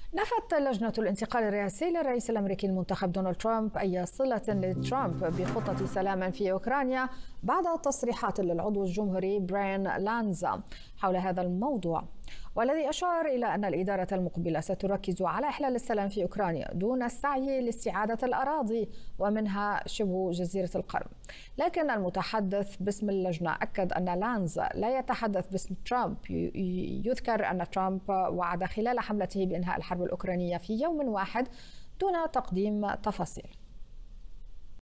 نفت لجنة الانتقال الرئاسي للرئيس الأمريكي المنتخب دونالد ترامب أي صلة لترامب بخطة سلام في أوكرانيا بعد تصريحات للعضو الجمهوري براين لانزا حول هذا الموضوع، والذي أشار إلى أن الإدارة المقبلة ستركز على إحلال السلام في أوكرانيا دون السعي لاستعادة الأراضي ومنها شبه جزيرة القرم. لكن المتحدث باسم اللجنة أكد أن لانزا لا يتحدث باسم ترامب. يذكر أن ترامب وعد خلال حملته بإنهاء الحرب الأوكرانية في يوم واحد دون تقديم تفاصيل.